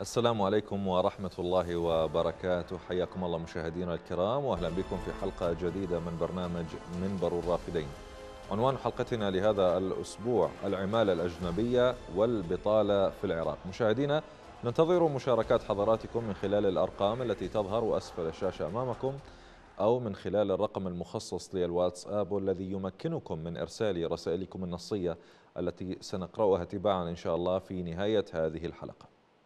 السلام عليكم ورحمة الله وبركاته. حياكم الله مشاهدينا الكرام، وأهلا بكم في حلقة جديدة من برنامج منبر الرافدين. عنوان حلقتنا لهذا الأسبوع: العمالة الأجنبية والبطالة في العراق. مشاهدينا، ننتظر مشاركات حضراتكم من خلال الأرقام التي تظهر أسفل الشاشة أمامكم، أو من خلال الرقم المخصص للواتساب والذي يمكنكم من إرسال رسائلكم النصية التي سنقرأها تباعا إن شاء الله في نهاية هذه الحلقة.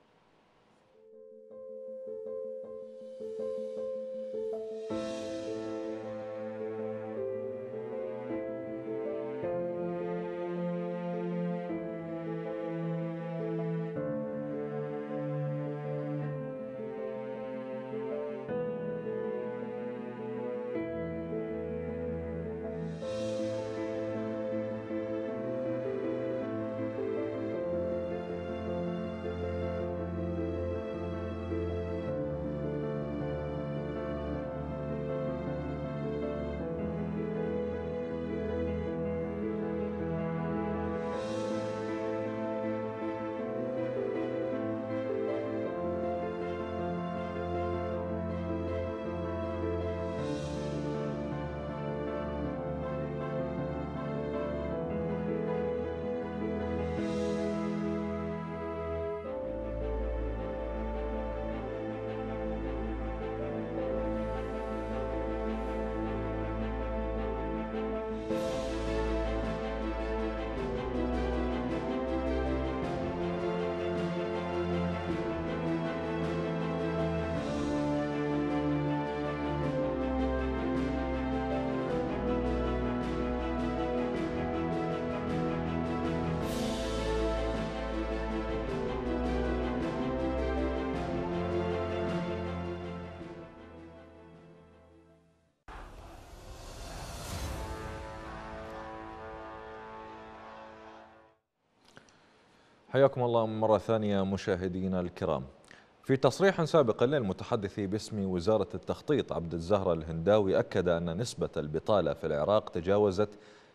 حياكم الله مرة ثانية مشاهدينا الكرام. في تصريح سابق للمتحدث باسم وزارة التخطيط عبد الزهرة الهنداوي، أكد أن نسبة البطالة في العراق تجاوزت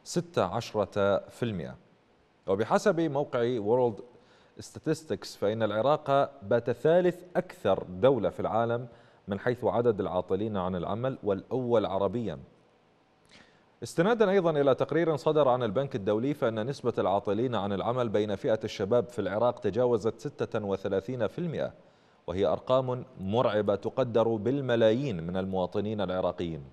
16%. وبحسب موقع وورلد ستاتستكس فإن العراق بات ثالث أكثر دولة في العالم من حيث عدد العاطلين عن العمل، والأول عربيا. استنادا أيضا إلى تقرير صدر عن البنك الدولي، فإن نسبة العاطلين عن العمل بين فئة الشباب في العراق تجاوزت 36%، وهي أرقام مرعبة تقدر بالملايين من المواطنين العراقيين.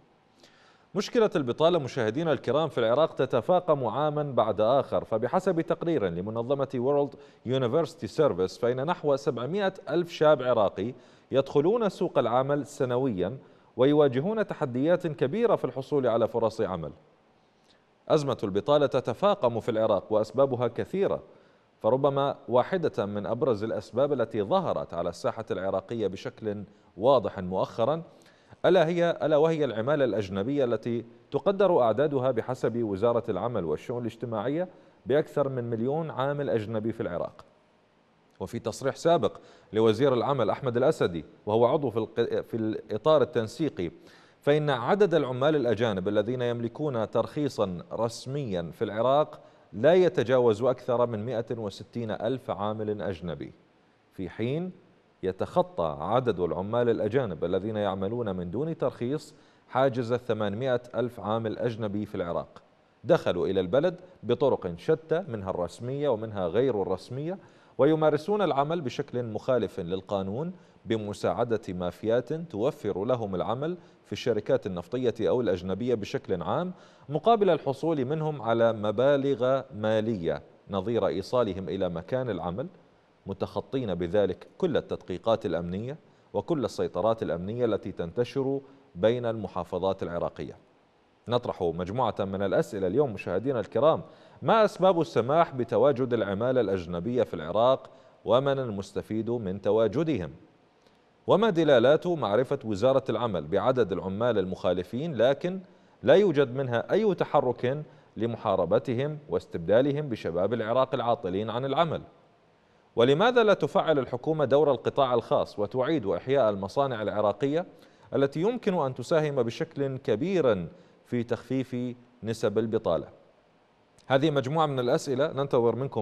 مشكلة البطالة مشاهدينا الكرام في العراق تتفاقم عاما بعد آخر، فبحسب تقرير لمنظمة World University Service فإن نحو 700 ألف شاب عراقي يدخلون سوق العمل سنويا ويواجهون تحديات كبيرة في الحصول على فرص عمل. أزمة البطالة تتفاقم في العراق وأسبابها كثيرة، فربما واحدة من أبرز الأسباب التي ظهرت على الساحة العراقية بشكل واضح مؤخرا ألا وهي العمالة الأجنبية، التي تقدر أعدادها بحسب وزارة العمل والشؤون الاجتماعية بأكثر من 1,000,000 عامل أجنبي في العراق. وفي تصريح سابق لوزير العمل أحمد الأسدي، وهو عضو في الإطار التنسيقي، فإن عدد العمال الأجانب الذين يملكون ترخيصا رسميا في العراق لا يتجاوز أكثر من 160 ألف عامل أجنبي، في حين يتخطى عدد العمال الأجانب الذين يعملون من دون ترخيص حاجز 800 ألف عامل أجنبي في العراق، دخلوا إلى البلد بطرق شتى منها الرسمية ومنها غير الرسمية، ويمارسون العمل بشكل مخالف للقانون بمساعدة مافيات توفر لهم العمل في الشركات النفطية أو الأجنبية بشكل عام، مقابل الحصول منهم على مبالغ مالية نظير إيصالهم إلى مكان العمل، متخطين بذلك كل التدقيقات الأمنية وكل السيطرات الأمنية التي تنتشر بين المحافظات العراقية. نطرح مجموعة من الأسئلة اليوم مشاهدينا الكرام: ما أسباب السماح بتواجد العمالة الأجنبية في العراق؟ ومن المستفيد من تواجدهم؟ وما دلالات معرفة وزارة العمل بعدد العمال المخالفين لكن لا يوجد منها أي تحرك لمحاربتهم واستبدالهم بشباب العراق العاطلين عن العمل؟ ولماذا لا تفعل الحكومة دور القطاع الخاص وتعيد إحياء المصانع العراقية التي يمكن أن تساهم بشكل كبير في تخفيف نسب البطالة؟ هذه مجموعة من الأسئلة ننتظر منكم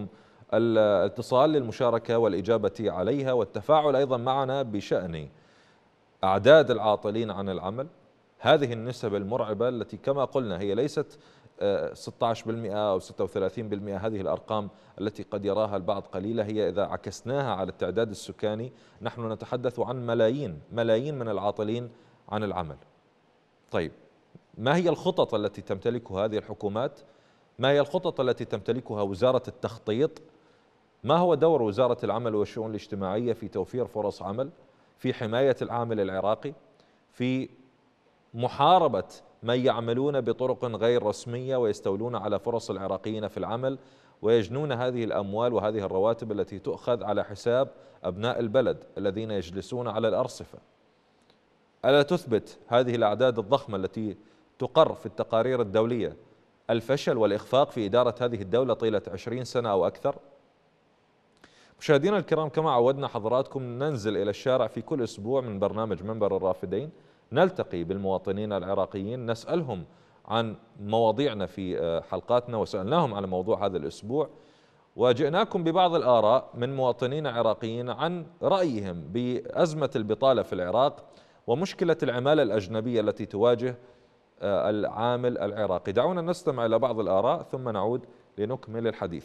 الاتصال للمشاركة والإجابة عليها والتفاعل أيضا معنا بشأن أعداد العاطلين عن العمل. هذه النسب المرعبة التي كما قلنا هي ليست 16% أو 36%، هذه الأرقام التي قد يراها البعض قليلة، هي إذا عكسناها على التعداد السكاني نحن نتحدث عن ملايين من العاطلين عن العمل. طيب، ما هي الخطط التي تمتلكها هذه الحكومات؟ ما هي الخطط التي تمتلكها وزارة التخطيط؟ ما هو دور وزارة العمل والشؤون الاجتماعية في توفير فرص عمل، في حماية العامل العراقي، في محاربة من يعملون بطرق غير رسمية ويستولون على فرص العراقيين في العمل ويجنون هذه الأموال وهذه الرواتب التي تؤخذ على حساب أبناء البلد الذين يجلسون على الأرصفة؟ ألا تثبت هذه الأعداد الضخمة التي تقر في التقارير الدولية الفشل والإخفاق في إدارة هذه الدولة طيلة 20 سنة أو أكثر؟ مشاهدينا الكرام، كما عودنا حضراتكم ننزل إلى الشارع في كل أسبوع من برنامج منبر الرافدين، نلتقي بالمواطنين العراقيين، نسألهم عن مواضيعنا في حلقاتنا وسألناهم على موضوع هذا الأسبوع، وجئناكم ببعض الآراء من مواطنين عراقيين عن رأيهم بأزمة البطالة في العراق ومشكلة العمالة الأجنبية التي تواجه العامل العراقي. دعونا نستمع إلى بعض الآراء ثم نعود لنكمل الحديث.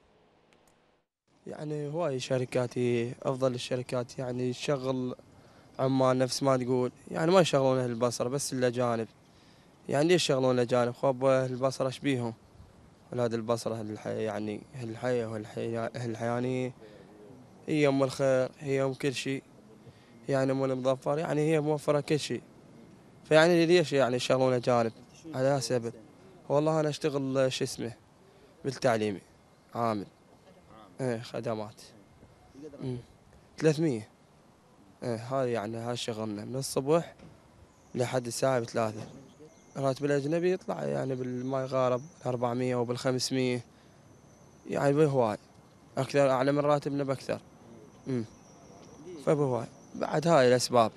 يعني هواي شركات، افضل الشركات يعني تشغل عمال نفس ما تقول، يعني ما يشغلون اهل البصره بس الاجانب. يعني ليش يشغلون الاجانب؟ خب اهل البصره ايش بيهم؟ ولاد البصره اهل الحي، يعني اهل الحي اهل الحيانيه، هي ام الخير، هي ام كل شيء، يعني ام المظفر، يعني هي موفره كل شيء. فيعني ليش يعني يشغلون اجانب؟ على سبب والله انا اشتغل شو اسمه بالتعليمي، عامل ايه خدمات 300. ايه هذا يعني هذا شغلنا من الصبح لحد الساعة ب3. راتب الأجنبي يطلع يعني ما يقارب 400 وبال500، يعني بهواي أكثر، أعلى من راتبنا بأكثر. فبهواي بعد هاي الأسباب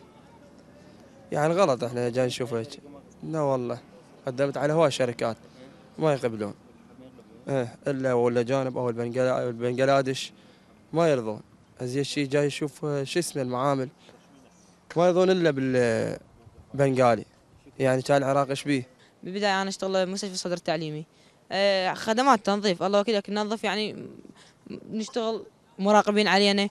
يعني غلط احنا جاي نشوف هيك. لا والله قدمت على هواي شركات ما يقبلون، ايه إلا ولا جانب أو البنغلاديش ما يرضون. أزيد شيء جاي يشوف شو اسمه المعامل ما يرضون إلا بالبنغالي، يعني كان العراق ايش بيه؟ بالبداية أنا أشتغل بمستشفى الصدر التعليمي، خدمات تنظيف، الله وكيلك ننظف، يعني نشتغل مراقبين علينا،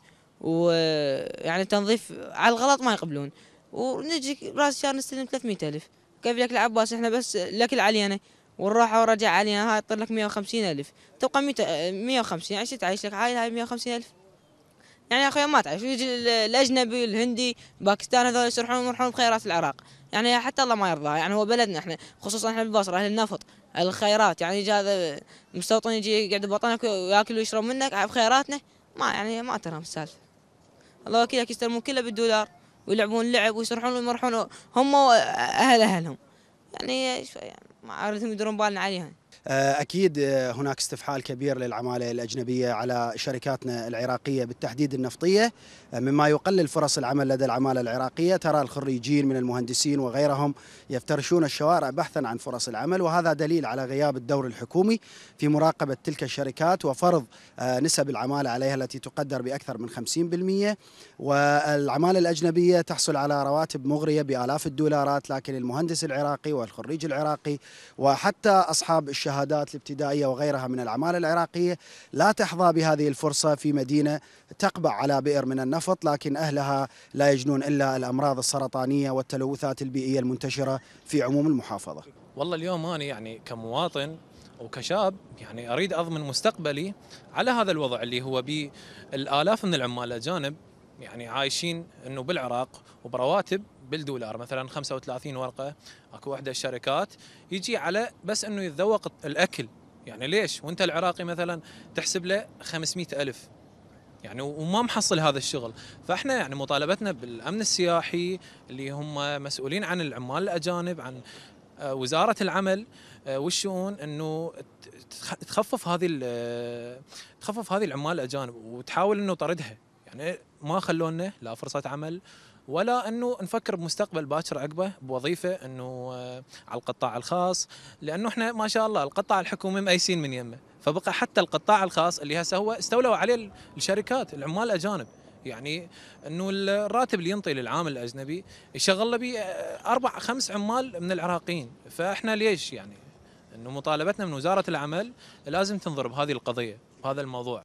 ويعني تنظيف على الغلط ما يقبلون، ونجي راس الشهر نستلم 300,000. كيف لك العباس؟ احنا بس الأكل علينا والراحة والرجع علينا، هاي تطلع لك 150,000، تبقى 150 عشان تعيش لك هاي 150,000. يعني يا اخوي ما تعرف، يجي الاجنبي الهندي باكستان هذول يروحون بخيرات العراق، يعني حتى الله ما يرضى. يعني هو بلدنا احنا، خصوصا احنا بالبصره اهل النفط، أهل الخيرات، يعني يجي هذا مستوطن يجي يقعد ببطنك وياكل ويشرب منك بخيراتنا، ما يعني ما ترهم السالفه. الله وكيلك يستلمون كله بالدولار ويلعبون لعب ويسرحون ويمرحون هم اهلهم، يعني شوي يعني ما عرفتهم يدورون بالنا عليهم. أكيد هناك استفحال كبير للعمالة الأجنبية على شركاتنا العراقية بالتحديد النفطية، مما يقلل فرص العمل لدى العمالة العراقية. ترى الخريجين من المهندسين وغيرهم يفترشون الشوارع بحثا عن فرص العمل، وهذا دليل على غياب الدور الحكومي في مراقبة تلك الشركات وفرض نسب العمالة عليها التي تقدر بأكثر من 50%. والعمالة الأجنبية تحصل على رواتب مغرية بآلاف الدولارات، لكن المهندس العراقي والخريج العراقي وحتى أصحاب الشهادات الابتدائية وغيرها من العمالة العراقية لا تحظى بهذه الفرصة في مدينة تقبع على بئر من النفط، لكن أهلها لا يجنون إلا الأمراض السرطانية والتلوثات البيئية المنتشرة في عموم المحافظة. والله اليوم أنا يعني كمواطن وكشاب يعني أريد أضمن مستقبلي على هذا الوضع اللي هو بالآلاف من العمال الأجانب يعني عايشين إنه بالعراق وبرواتب بالدولار، مثلا 35 ورقة اكو واحدة الشركات يجي على بس انه يتذوق الاكل. يعني ليش وانت العراقي مثلا تحسب له 500,000 يعني وما محصل هذا الشغل؟ فاحنا يعني مطالبتنا بالامن السياحي اللي هم مسؤولين عن العمال الاجانب، عن وزارة العمل والشؤون، انه تخفف هذه العمال الاجانب وتحاول انه طردها. يعني ما خلونا لا فرصة عمل ولا انه نفكر بمستقبل باكر عقبه بوظيفه انه على القطاع الخاص، لانه احنا ما شاء الله القطاع الحكومي مأيسين من يمه. فبقى حتى القطاع الخاص اللي هسه هو استولوا عليه الشركات العمال الاجانب. يعني انه الراتب اللي ينطي للعامل الاجنبي يشغل له بيه 4 5 عمال من العراقيين. فاحنا ليش يعني انه مطالبتنا من وزاره العمل لازم تنظر بهذه القضيه بهذا الموضوع.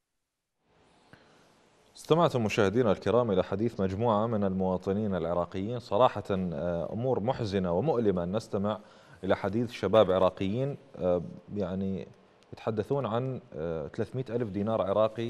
استمعتم مشاهدينا الكرام إلى حديث مجموعة من المواطنين العراقيين. صراحة أمور محزنة ومؤلمة أن نستمع إلى حديث شباب عراقيين يعني يتحدثون عن 300 ألف دينار عراقي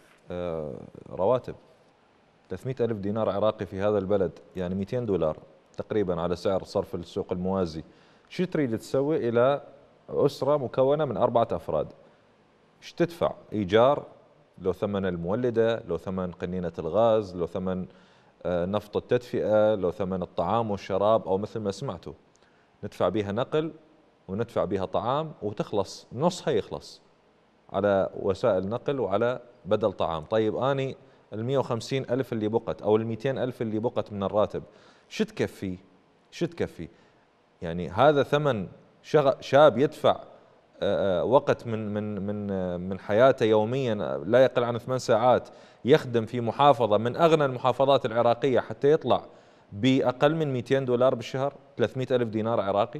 رواتب. 300 ألف دينار عراقي في هذا البلد يعني 200 دولار تقريبا على سعر صرف السوق الموازي. شو تريد تسوي إلى أسرة مكونة من 4 أفراد؟ ايش تدفع؟ إيجار، لو ثمن المولدة، لو ثمن قنينة الغاز، لو ثمن نفط التدفئة، لو ثمن الطعام والشراب، أو مثل ما سمعتوا ندفع بها نقل وندفع بها طعام وتخلص نصها يخلص على وسائل نقل وعلى بدل طعام. طيب أني 150 ألف اللي بقت أو 200 ألف اللي بقت من الراتب شو تكفي؟ شو تكفي؟ يعني هذا ثمن شاب يدفع وقت من حياته يوميا لا يقل عن 8 ساعات يخدم في محافظة من أغنى المحافظات العراقية حتى يطلع بأقل من 200 دولار بالشهر، 300 ألف دينار عراقي.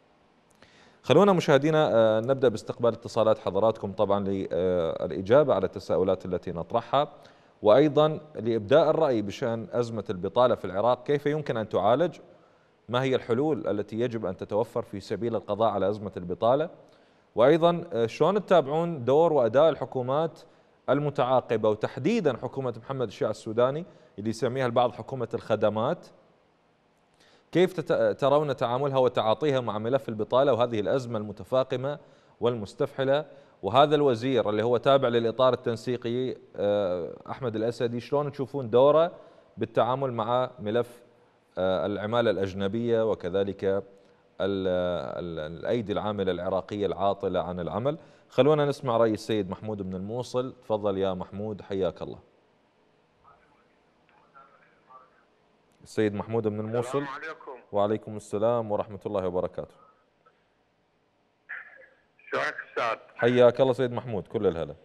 خلونا مشاهدينا نبدأ باستقبال اتصالات حضراتكم طبعا للإجابة على التساؤلات التي نطرحها، وأيضا لإبداء الرأي بشأن أزمة البطالة في العراق، كيف يمكن أن تعالج؟ ما هي الحلول التي يجب أن تتوفر في سبيل القضاء على أزمة البطالة؟ وأيضا شلون تتابعون دور وأداء الحكومات المتعاقبة وتحديدا حكومة محمد الشيع السوداني اللي يسميها البعض حكومة الخدمات؟ كيف ترون تعاملها وتعاطيها مع ملف البطالة وهذه الأزمة المتفاقمة والمستفحلة؟ وهذا الوزير اللي هو تابع للإطار التنسيقي أحمد الأسدي، شلون تشوفون دوره بالتعامل مع ملف العمالة الأجنبية وكذلك الأيدي العاملة العراقية العاطلة عن العمل؟ خلونا نسمع رأي السيد محمود من الموصل. تفضل يا محمود، حياك الله. السيد محمود من الموصل. السلام عليكم. وعليكم السلام ورحمة الله وبركاته. شلونك استاذ؟ حياك الله سيد محمود، كل الهلا.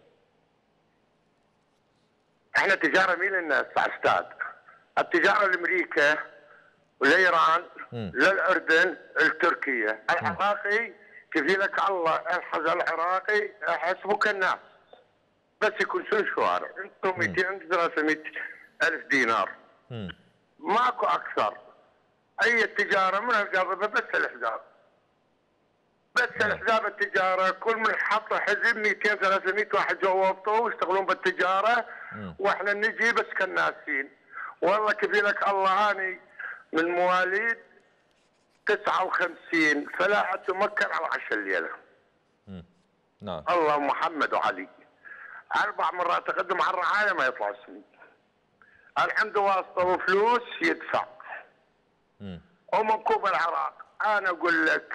احنا تجاره مين لنا استاذ؟ التجاره لامريكا ولايران للاردن لتركيا. العراقي كفيلك الله الحز العراقي حسبه كالناس بس يكون شو الشوارع انتم 200 300 الف دينار ماكو اكثر. اي تجاره من القضبه بس الحساب، بس الحساب التجاره كل من حط حزب 200 300 واحد جوابته ويشتغلون بالتجاره واحنا نجي بس كالناسين. والله كفيلك الله اني من مواليد 59 فلا اتمكن على 10 الليله. نعم. الله محمد وعلي 4 مرات اقدم على الرعايه ما يطلع اسمي. عنده واسطه وفلوس يدفع. ومنكوب العراق انا اقول لك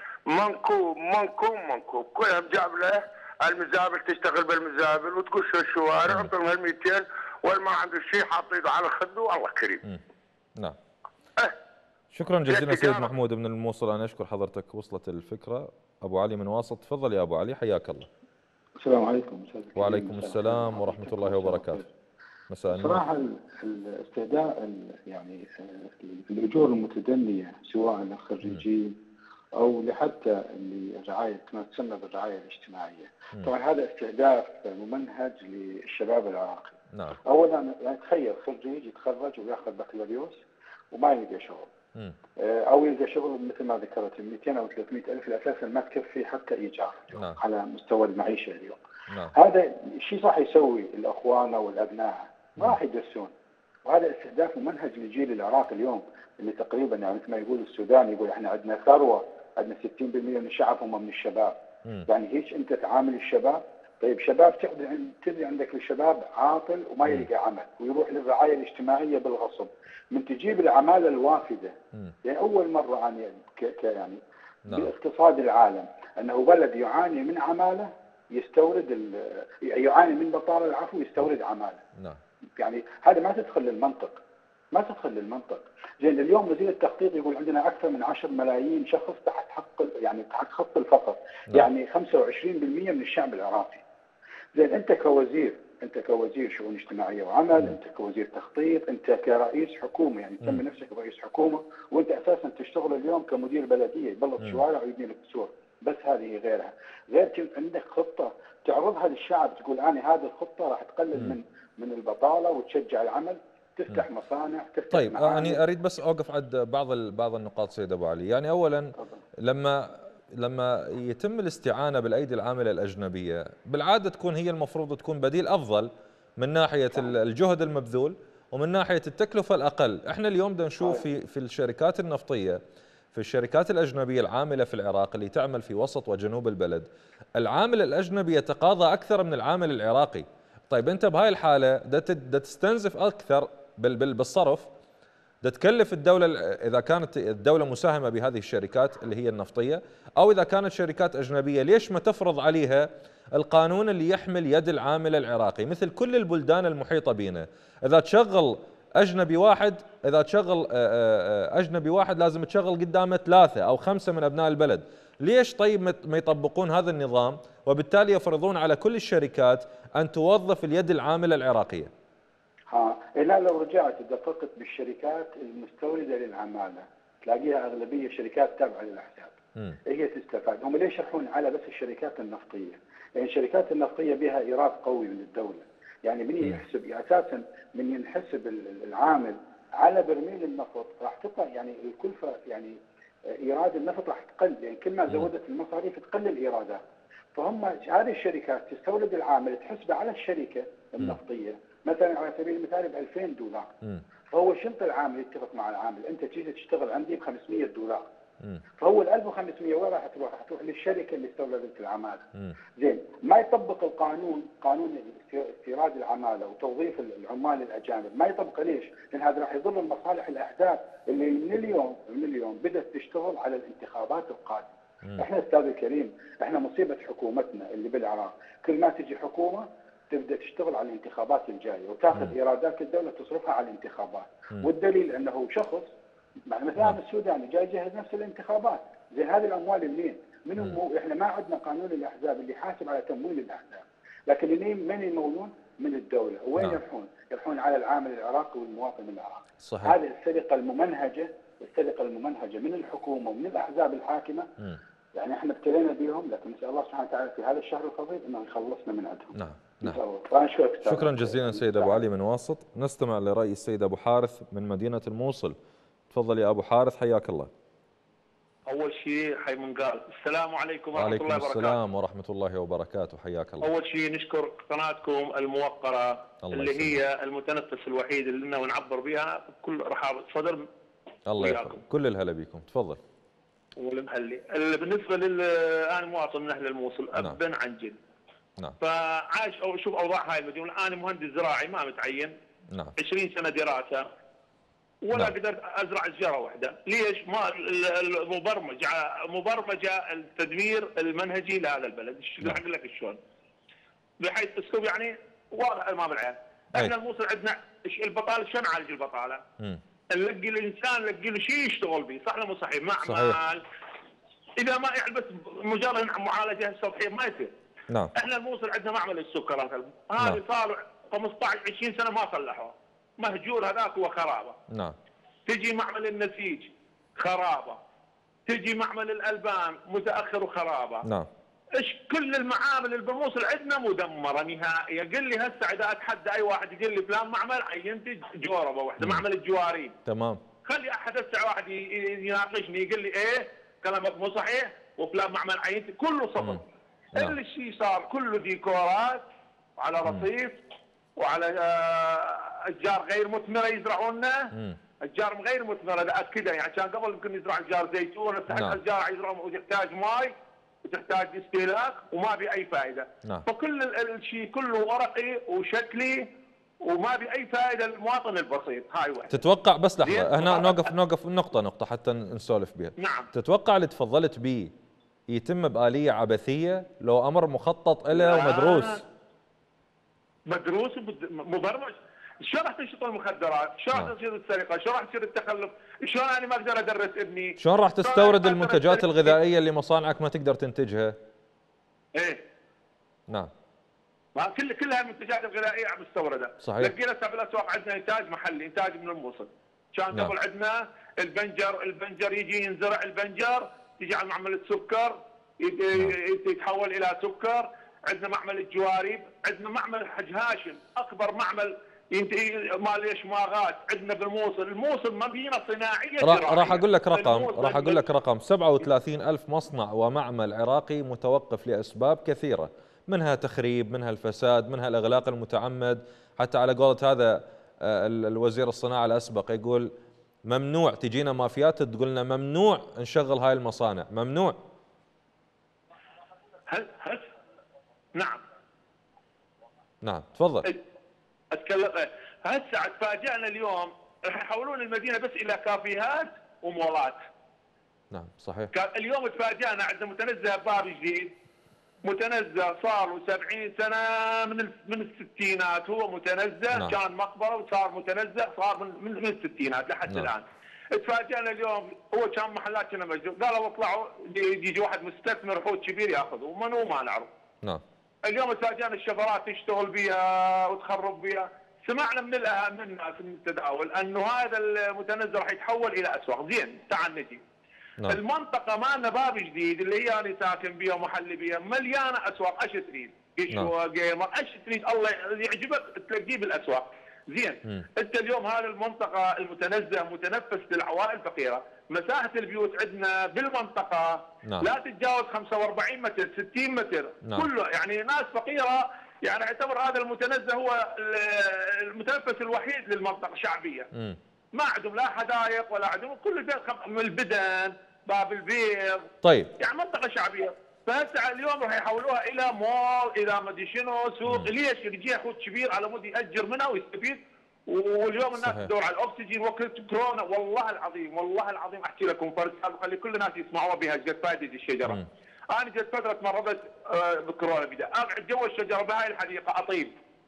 منكوب كلها جاب له المزابل تشتغل بالمزابل وتقش الشوارع انطرهم ال 200 والما عنده شيء حاط ايده على خده والله كريم. نعم. شكرا جزيلا سيد محمود من الموصل، انا اشكر حضرتك، وصلت الفكره. ابو علي من واسط، تفضل يا ابو علي، حياك الله. السلام عليكم. وعليكم السلام ورحمه الله وبركاته. مساء النور. صراحه الاستهداء يعني الاجور المتدنيه سواء للخريجين او لحتى اللي ما تسمى بالرعايه الاجتماعيه. طبعا هذا استهداف ممنهج للشباب العراقي. نعم. اولا يعني تخيل خريج يتخرج وياخذ بكالوريوس وما يلقى شغل. او يلقى شغل مثل ما ذكرت 200 او 300 الف اساسا ما تكفي حتى ايجار. نعم. على مستوى المعيشه اليوم. نعم. هذا الشيء راح يسوي الاخوان والابناء ما راح يدرسون. وهذا استهداف ممنهج لجيل العراق اليوم اللي تقريبا يعني مثل ما يقول السودان يقول احنا عندنا ثروه، عندنا 60% من الشعب هم من الشباب. يعني هيك انت تعامل الشباب. طيب شباب تدري عندك الشباب عاطل وما يلقى عمل ويروح للرعايه الاجتماعيه بالغصب. من تجيب العماله الوافده. يعني اول مره يعني باقتصاد العالم انه بلد يعاني من عماله يستورد يعاني من بطاله يستورد عماله. نعم. يعني هذا ما تدخل للمنطق. ما تدخل للمنطق. زين اليوم وزير التخطيط يقول عندنا اكثر من 10 ملايين شخص تحت تحت خط الفقر، يعني 25% من الشعب العراقي. زين انت كوزير شؤون اجتماعيه وعمل، انت كوزير تخطيط، انت كرئيس حكومه، يعني تسمي نفسك رئيس حكومه، وانت اساسا تشتغل اليوم كمدير بلديه يبلط شوارع ويبني لك قصور، بس هذه غيرها. غير عندك خطه تعرضها للشعب، تقول انا هذه الخطه راح تقلل من البطاله وتشجع العمل، تفتح مصانع، تفتح طيب معامل. أنا أريد بس أوقف عند بعض النقاط سيد أبو علي. يعني أولا لما يتم الاستعانة بالأيدي العاملة الأجنبية بالعادة تكون هي المفروض تكون بديل أفضل من ناحية الجهد المبذول ومن ناحية التكلفة الأقل. احنا اليوم بدنا نشوف في الشركات النفطية، في الشركات الأجنبية العاملة في العراق اللي تعمل في وسط وجنوب البلد، العامل الأجنبي يتقاضى أكثر من العامل العراقي. طيب أنت بهاي الحالة دا تستنزف أكثر بالصرف، دا تكلف الدولة إذا كانت الدولة مساهمة بهذه الشركات اللي هي النفطية، أو إذا كانت شركات أجنبية ليش ما تفرض عليها القانون اللي يحمل يد العامل العراقي مثل كل البلدان المحيطة بنا؟ إذا تشغل أجنبي واحد لازم تشغل قدامه 3 أو 5 من أبناء البلد. ليش طيب ما يطبقون هذا النظام وبالتالي يفرضون على كل الشركات أن توظف اليد العاملة العراقية؟ هنا لو رجعت دققت بالشركات المستوردة للعمالة تلاقيها أغلبية شركات تابعة للأحزاب. هي تستفاد. هم ليش يروحون على بس الشركات النفطية؟ لأن الشركات النفطية بها إيراد قوي من الدولة. يعني من يحسب أساسا من ينحسب العامل على برميل النفط راح تطلع يعني الكلفة، يعني إيراد النفط راح تقل، يعني كل ما زودت المصاريف تقل الإيرادات. فهم هذه الشركات تستورد العامل تحسبه على الشركة النفطية، مثلا على سبيل المثال ب $2000، فهو شنط العامل يتفق مع العامل انت تجي تشتغل عندي ب $500، فهو ال 1500 وين راح تروح؟ راح تروح للشركه اللي استوردت العماله. زين ما يطبق قانون استيراد العماله وتوظيف العمال الاجانب، ما يطبقه ليش؟ لان هذا راح يضر المصالح الاحزاب اللي من اليوم بدات تشتغل على الانتخابات القادمه. احنا استاذ الكريم، احنا مصيبه حكومتنا اللي بالعراق كل ما تجي حكومه تبدا تشتغل على الانتخابات الجايه وتاخذ ايرادات الدوله تصرفها على الانتخابات، والدليل انه شخص مثلا السوداني جاي يجهز نفس الانتخابات. زين هذه الاموال منين؟ احنا ما عندنا قانون الاحزاب اللي يحاسب على تمويل الاحزاب، لكن من يمولون؟ من الدوله. وين يروحون؟ يروحون على العامل العراقي والمواطن العراقي. صحيح. هذه السرقه الممنهجه من الحكومه ومن الاحزاب الحاكمه. يعني احنا ابتلينا بهم، لكن نسال الله سبحانه وتعالى في هذا الشهر الفضيل انه يخلصنا من عندهم. نعم. شكرا جزيلا سيد ابو علي من واسط. نستمع لراي السيد ابو حارث من مدينه الموصل. تفضل يا ابو حارث، حياك الله. اول شيء حي من قال السلام عليكم ورحمه الله وبركاته. السلام ورحمه الله وبركاته، حياك الله. اول شيء نشكر قناتكم الموقره اللي هي المتنفس الوحيد اللي لنا ونعبر بها بكل رحابه صدر. الله يحفظك، كل الهلا بكم، تفضل. والمحلي بالنسبه انا مواطن من اهل الموصل ابا عن جد. نعم. فعايش او شوف اوضاع هاي المدينه. انا مهندس زراعي ما متعين. نعم. 20 سنه دراسه ولا قدرت ازرع شجره واحده. ليش؟ ما مبرمجه التدمير المنهجي لهذا البلد. اقول لك شلون؟ بحيث اسلوب يعني واضح امام العين. احنا الموصل عندنا البطاله، شلون نعالج البطاله؟ نلقي الانسان نلقي له شيء يشتغل به، صح ولا مو صحيح؟ معمل. اذا ما يعني بس مجرد معالجه سطحيه ما يصير. نعم. احنا الموصل عندنا معمل السكرات هذه صار 15 20 سنه ما صلحوه، مهجور هذاك وخرابه. نعم. تجي معمل النسيج خرابه، تجي معمل الالبان متاخر وخرابه. نعم. ايش كل المعامل اللي بالموصل عندنا مدمره نهائيا. قل لي هسه اذا اتحدى اي واحد يقول لي فلان معمل عينت جوربه واحده، معمل الجوارين. تمام. خلي احد هسه واحد يناقشني يقول لي ايه كلامك مو صحيح وفلان معمل عينت، كله صفر. نعم. الشيء صار كله ديكورات وعلى رصيف وعلى اشجار غير مثمره يزرعوننا. اشجار غير مثمره اتاكدها، يعني كان قبل يمكن يزرع اشجار زيتون، هسه اشجار يزرعون وتحتاج ماي وتحتاج استهلاك وما بي اي فائده. فكل الشيء كله ورقي وشكلي وما بي اي فائده للمواطن البسيط. هاي واحد. تتوقع بس لحظه هنا نوقف نقطه حتى نسولف بها. نعم. تتوقع اللي تفضلت به يتم بآلية عبثية لو أمر مخطط له ومدروس؟ مدروس مبرمج. شلون راح تنشط المخدرات؟ شلون راح تصير السرقه؟ شلون راح يصير التخلف؟ شلون انا ما اقدر ادرس ابني؟ شلون راح تستورد المنتجات الغذائيه اللي مصانعك ما تقدر تنتجها؟ ايه نعم. ما كلها المنتجات الغذائيه مستورده. صحيح. لقينا في الاسواق عندنا انتاج محلي، انتاج من الموصل. كان قبل عندنا البنجر يجي ينزرع البنجر، يجي على معمل السكر يتحول الى سكر. عندنا معمل الجوارب، عندنا معمل حج هاشم اكبر معمل مال اشماغات عندنا بالموصل. الموصل مدينه صناعيه. راح اقول لك رقم 37,000 مصنع ومعمل عراقي متوقف لاسباب كثيره، منها تخريب، منها الفساد، منها الاغلاق المتعمد. حتى على قولة هذا الوزير الصناعه الاسبق يقول ممنوع تجينا مافيات تقول لنا ممنوع نشغل هاي المصانع، ممنوع. نعم تفضل. اتكلم هسه تفاجئنا اليوم راح يحولون المدينه بس الى كافيهات ومولات. نعم صحيح. اليوم تفاجئنا عندنا متنزه باب جديد، متنزه صار له 70 سنه من الستينات، هو متنزه. نعم. كان مقبره وصار متنزه، صار من الستينات لحد نعم. الان. تفاجئنا اليوم هو كان محلات كنا مجدود، قالوا اطلعوا يجي واحد مستثمر حوت كبير ياخذه، ومن هو ما نعرف. نعم. اليوم تفاجئنا الشفرات تشتغل بها وتخرب بها. سمعنا من الناس من التداول انه هذا المتنزه راح يتحول الى اسواق. زين تعال نجي. نعم. المنطقه مالنا باب جديد اللي هي انا ساكن بها ومحل بها مليانه اسواق. ايش تريد؟ قشوه جيمر، ايش تريد الله يعجبك تلاقيه بالاسواق. زين انت اليوم هذه المنطقه المتنزه متنفس للعوائل الفقيره، مساحه البيوت عندنا بالمنطقه نعم. لا تتجاوز 45 متر 60 متر. نعم. كله يعني ناس فقيره، يعني اعتبر هذا المتنزه هو المتنفس الوحيد للمنطقه الشعبيه. ما عندهم لا حدائق ولا عندهم، كل البيت من البدن باب البيض. طيب يعني منطقه شعبيه. فهسه اليوم راح يحولوها الى مول، الى مدري شنو، سوق. ليش؟ يجي اخوك كبير على مود ياجر منها ويستفيد. واليوم الناس تدور على الاكسجين وقت كورونا. والله العظيم والله العظيم احكي لكم فرد خلي كل الناس يسمعوها بها قد فائده الشجره. انا جت فتره تمرضت بكورونا بدا اقعد جوا الشجره بهاي الحديقه اطيب.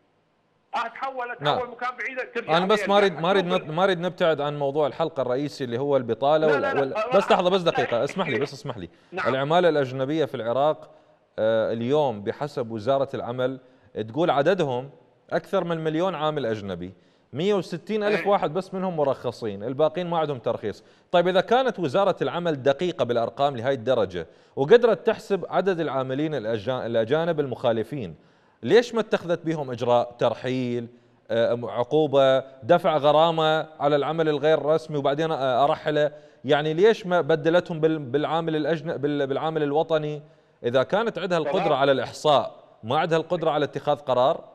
تحول مكان بعيد ترجع. انا بس ما اريد نبتعد عن موضوع الحلقه الرئيسي اللي هو البطاله. لا بس لحظه بس دقيقه اسمح لي. نعم. العماله الاجنبيه في العراق اليوم بحسب وزاره العمل تقول عددهم اكثر من 1,000,000 عامل اجنبي، 160,000 واحد بس منهم مرخصين، الباقين ما عندهم ترخيص. طيب اذا كانت وزاره العمل دقيقه بالارقام لهي الدرجه وقدرت تحسب عدد العاملين الاجانب المخالفين، ليش ما اتخذت بهم اجراء ترحيل، عقوبه، دفع غرامه على العمل الغير رسمي وبعدين ارحله؟ يعني ليش ما بدلتهم بالعامل الوطني؟ اذا كانت عندها القدره على الاحصاء ما عندها القدره على اتخاذ قرار؟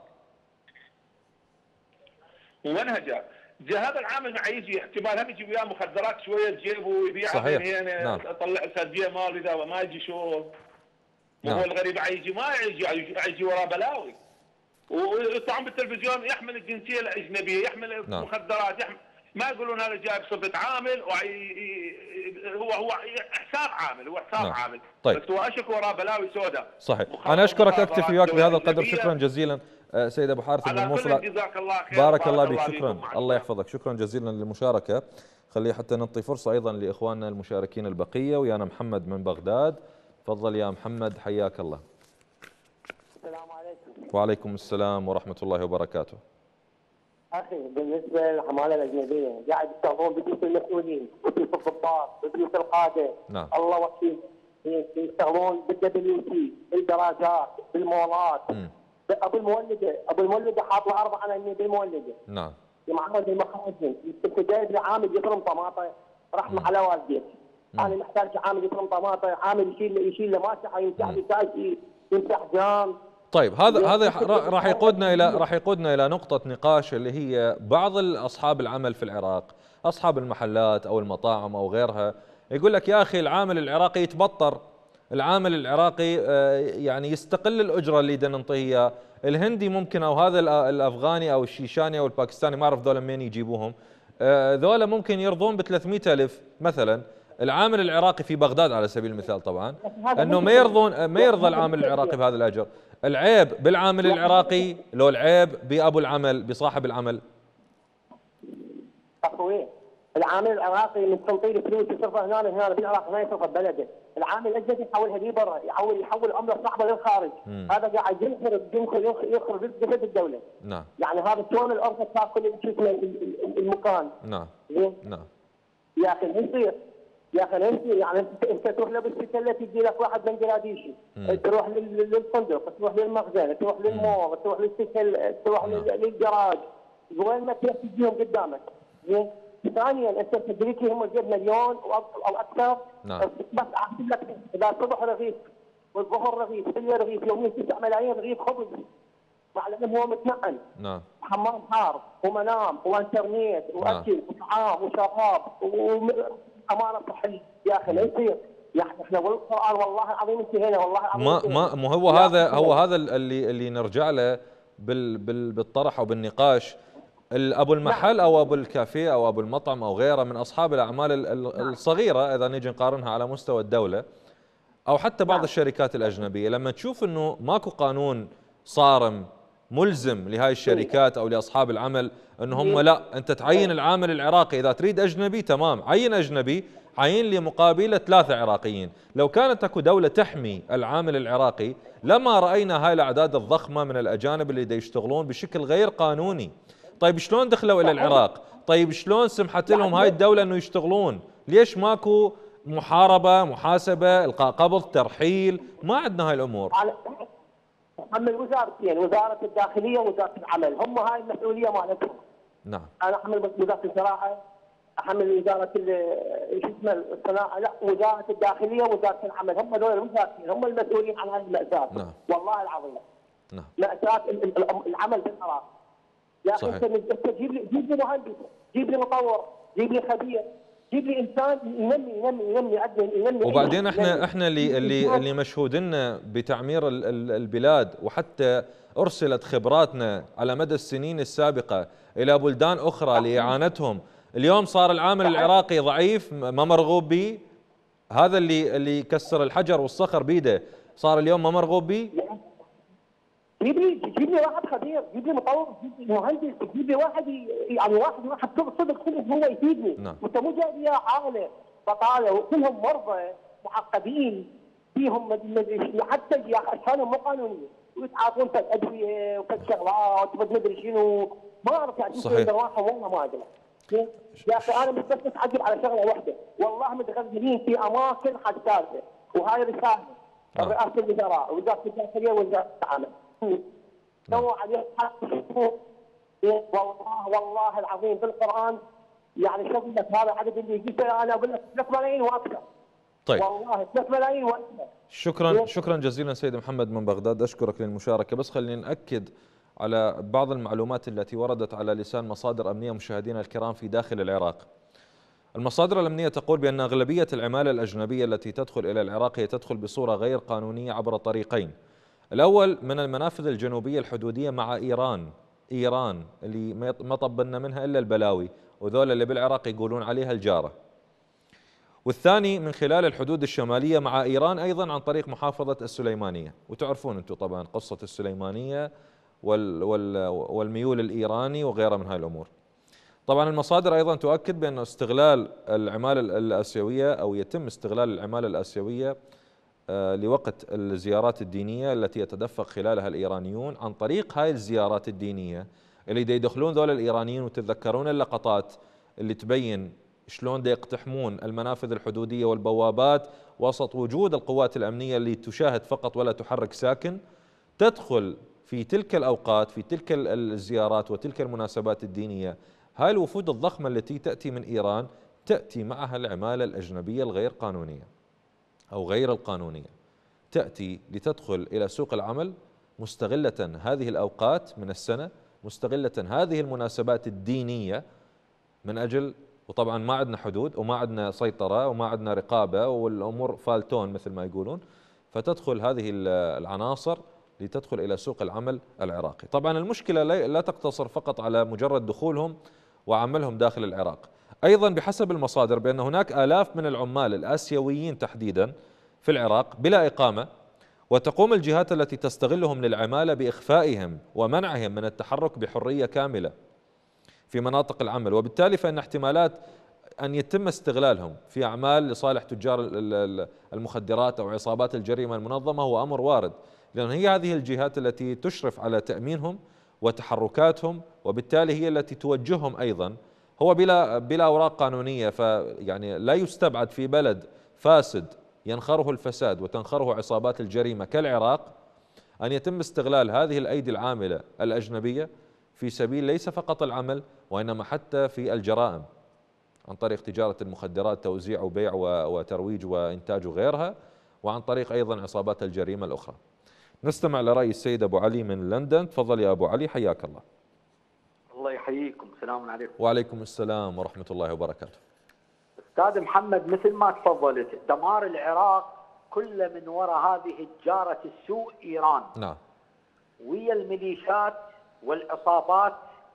ومنهجه هذا العامل مع يجي احتمال هم يجي وياه مخدرات شويه تجيبه ويبيعها. صحيح. نعم. اطلع سرديه مال اذا ما يجي شو. نعم. هو الغريب يجي ما يجي وراه بلاوي. وطبعا بالتلفزيون يحمل الجنسيه الاجنبيه، يحمل نعم. مخدرات، يحمل ما يقولون هذا جايب صفه عامل هو حساب عامل، هو حساب نعم. عامل. طيب. بس هو اشك وراه بلاوي سوداء. صحيح. انا اشكرك، اكتفي وياك بهذا القدر. شكرا جزيلا سيد ابو حارث بن الموصل. جزاك الله خير. بارك الله بك. شكرا، الله يحفظك. شكرا جزيلا للمشاركه. خليه حتى نعطي فرصه ايضا لاخواننا المشاركين البقيه. ويانا محمد من بغداد. تفضل يا محمد، حياك الله. السلام عليكم. وعليكم السلام ورحمه الله وبركاته. اخي بالنسبه للعماله الاجنبيه قاعد يشتغلون ببيوت المسؤولين، ببيوت الضباط، ببيوت القاده. نعم. الله وكيل. يشتغلون بالدبليو سي، بالدراجات، بالمولات. ابو المولده حاط له 4 بالمولده. نعم. معرض المخازن، انت جايب لي عامل يفرم طماطه رحمه على والديك. انا محتاج عامل يفرم طماطه، عامل يشيل له ماسحه، يمسح لي سايكي، يمسح جام. طيب هذا راح يقودنا الى نقطة نقاش اللي هي بعض اصحاب العمل في العراق، اصحاب المحلات او المطاعم او غيرها، يقول لك يا اخي العامل العراقي يتبطر، العامل العراقي يعني يستقل الاجرة اللي ننطيها، الهندي ممكن او هذا الافغاني او الشيشاني او الباكستاني ما اعرف ذولا منين يجيبوهم، ذولا ممكن يرضون ب 300,000 مثلا. العامل العراقي في بغداد على سبيل المثال طبعا انه ما يرضى العامل العراقي بهذا الاجر. العيب بالعامل العراقي لو العيب بابو العمل بصاحب العمل؟ وين؟ العامل العراقي من تنطيل فلوس يصرفها هنا بالعراق ما يصرفها ببلده، العامل الاجنبي يحولها لي برا، يحول عمله صعبه للخارج، هذا قاعد يخرب جسد الدوله. نعم. يعني هذا شلون الارض تاكل شو اسمه المكان. نعم. زين؟ نعم. يا اخي ما يصير، يا اخي لا يصير، يعني انت تروح له بالسكله تجي لك واحد بنجلاديشي، تروح للفندق، تروح للمخزن، تروح للمول، تروح للسكل، تروح للجراج، وين ما تروح تجيهم قدامك. زين؟ ثانيا انت تدريك هم جيب مليون او اكثر. نعم. بس احسب لك اذا الصبح رغيف والظهر رغيف بالليل رغيف يوميا 9 ملايين رغيف خبز مع انه هو متنقل. نعم. حمام حار ومنام وانترنت واكل وطعام وشراب وامانه صحيه. يا اخي لا يصير، يا اخي احنا والقران والله العظيم انتهينا، والله العظيم ما هو هذا اللي نرجع له بالطرح او بالنقاش. ابو المحل او ابو الكافيه او ابو المطعم او غيره من اصحاب الاعمال الصغيره اذا نيجي نقارنها على مستوى الدوله او حتى بعض الشركات الاجنبيه، لما تشوف انه ماكو قانون صارم ملزم لهاي الشركات او لاصحاب العمل انه هم لا انت تعين العامل العراقي، اذا تريد اجنبي تمام عين اجنبي، عين لي مقابله 3 عراقيين. لو كانت اكو دوله تحمي العامل العراقي لما راينا هاي الاعداد الضخمه من الاجانب اللي يشتغلون بشكل غير قانوني. طيب شلون دخلوا الى العراق؟ طيب شلون سمحت لهم هاي الدوله انه يشتغلون؟ ليش ماكو محاربه، محاسبه، القاء قبض، ترحيل؟ ما عندنا هاي الامور. احمل وزارتين، وزاره الداخليه ووزاره العمل، هم هاي المسؤوليه مالتهم. نعم. انا احمل وزاره الزراعه، احمل وزاره شو اسمه الصناعه، لا وزاره الداخليه ووزاره العمل، هم دول الوزارتين هم المسؤولين عن هذه المأساة. نعم. والله العظيم. نعم. مأساة العمل في العراق. يا اخي انت جيب لي مهندس، جيب لي مطور، جيب لي خبير، جيب لي انسان ينمي. وبعدين احنا اللي مشهود لنا بتعمير البلاد، وحتى ارسلت خبراتنا على مدى السنين السابقه الى بلدان اخرى لاعانتهم. اليوم صار العامل العراقي ضعيف ما مرغوب به، هذا اللي كسر الحجر والصخر بيده صار اليوم ما مرغوب به. جيب لي واحد خبير، جيب لي مطور، جيب لي مهندس، جيب لي واحد يعني واحد صدق هو يفيدني. نعم. انت مو جايب لي عائله بطاله وكلهم مرضى معقدين فيهم حتى يا اخي اشهرهم مو قانونيه ويتعاطون فد ادويه وفد شغلات وفد مدري شنو ما اعرف يعني شو دواهم والله ما ادري. يا اخي انا بس اتعجب على شغله واحده، والله متغزلين في اماكن حساسه، وهاي رساله رئاسه الوزراء ووزاره الداخليه ووزاره العمل. سووا عليه والله العظيم بالقران يعني شوف لك هذا عدد اللي يجي انا اقول لك 3 ملايين واكثر. طيب والله 3 ملايين واكثر. شكرا جزيلا سيد محمد من بغداد، اشكرك للمشاركه. بس خلينا ناكد على بعض المعلومات التي وردت على لسان مصادر امنيه مشاهدينا الكرام في داخل العراق. المصادر الامنيه تقول بان اغلبيه العماله الاجنبيه التي تدخل الى العراق هي تدخل بصوره غير قانونيه عبر طريقين. الأول من المنافذ الجنوبية الحدودية مع إيران اللي ما طبلنا منها إلا البلاوي، وذول اللي بالعراق يقولون عليها الجارة. والثاني من خلال الحدود الشمالية مع إيران أيضا عن طريق محافظة السليمانية، وتعرفون أنتم طبعا قصة السليمانية والميول الإيراني وغيرها من هاي الأمور. طبعا المصادر أيضا تؤكد بأن استغلال العمالة الآسيوية أو يتم استغلال العمالة الآسيوية لوقت الزيارات الدينية التي يتدفق خلالها الإيرانيون عن طريق هاي الزيارات الدينية اللي دا يدخلون ذول الإيرانيين. وتتذكرون اللقطات اللي تبين شلون دا يقتحمون المنافذ الحدودية والبوابات وسط وجود القوات الأمنية اللي تشاهد فقط ولا تحرك ساكن، تدخل في تلك الأوقات في تلك الزيارات وتلك المناسبات الدينية. هاي الوفود الضخمة التي تأتي من إيران تأتي معها العمالة الأجنبية الغير قانونية أو غير القانونية، تأتي لتدخل إلى سوق العمل مستغلة هذه الأوقات من السنة، مستغلة هذه المناسبات الدينية من أجل، وطبعا ما عندنا حدود وما عندنا سيطرة وما عندنا رقابة والأمور فالتون مثل ما يقولون، فتدخل هذه العناصر لتدخل إلى سوق العمل العراقي. طبعا المشكلة لا تقتصر فقط على مجرد دخولهم وعملهم داخل العراق، أيضا بحسب المصادر بأن هناك آلاف من العمال الآسيويين تحديدا في العراق بلا إقامة، وتقوم الجهات التي تستغلهم للعمالة بإخفائهم ومنعهم من التحرك بحرية كاملة. في مناطق العمل، وبالتالي فإن احتمالات أن يتم استغلالهم في أعمال لصالح تجار المخدرات أو عصابات الجريمة المنظمة هو أمر وارد، لأن هي هذه الجهات التي تشرف على تأمينهم وتحركاتهم، وبالتالي هي التي توجههم أيضا. هو بلا أوراق قانونية، فيعني لا يستبعد في بلد فاسد ينخره الفساد وتنخره عصابات الجريمة كالعراق أن يتم استغلال هذه الأيدي العاملة الأجنبية في سبيل ليس فقط العمل وإنما حتى في الجرائم، عن طريق تجارة المخدرات، توزيع وبيع وترويج وإنتاج وغيرها، وعن طريق أيضا عصابات الجريمة الأخرى. نستمع لرأي السيد أبو علي من لندن. تفضل يا أبو علي، حياك الله. الله يحييكم، السلام عليكم. وعليكم السلام ورحمة الله وبركاته. أستاذ محمد، مثل ما تفضلت، دمار العراق كله من وراء هذه الجارة السوء إيران. نعم. ويا الميليشيات والعصابات،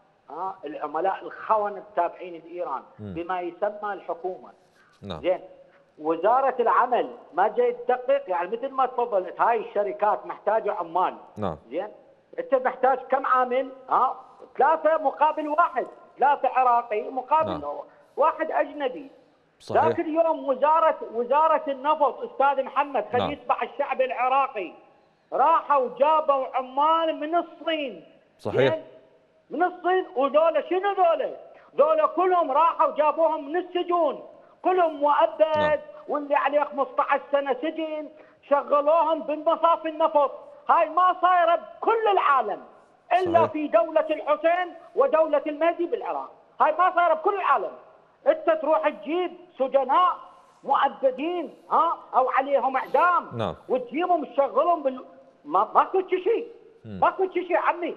العملاء الخونة التابعين لإيران بما يسمى الحكومة. نعم. زين، وزارة العمل ما جاي تدقق، يعني مثل ما تفضلت هاي الشركات محتاجة عمال. نعم. زين، أنت محتاج كم عامل؟ 3 مقابل 1، 3 عراقي مقابل نعم. 1 أجنبي. صحيح. ذاك اليوم وزارة النفط أستاذ محمد، خلي نعم. يسمع الشعب العراقي، راحوا جابوا عمال من الصين. صحيح. من الصين، وذولا شنو ذولا كلهم راحوا جابوهم من السجون، كلهم مؤبد. نعم. واللي عليه 15 سنة سجن شغلوهم بالمصافي النفط. هاي ما صايرة بكل العالم إلا صحيح. في دولة الحسين ودولة المهدي بالعراق. هاي ما صايرة بكل العالم. انت تروح تجيب سجناء مؤبدين او عليهم اعدام. نعم. وتجيبهم تشغلهم ماكو شيء، ماكو شيء عمي.